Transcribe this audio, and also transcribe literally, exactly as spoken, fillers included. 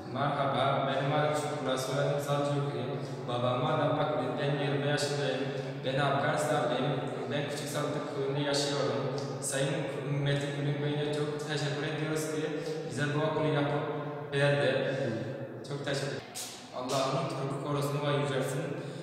Merhaba, benim adım Şükür, soyadım Selçuklu. Babam Arap, ben yirmi yaşındayım. Ben Afganistanlıyım. Ben Küçük Saltık köyünde yaşıyorum. Sayın Metin Gülün Bey'e çok teşekkür ediyoruz ki bize bu okulu yapıp verdi. Çok teşekkür ederim. Allah'ın Türk korusunu ve yücelsin.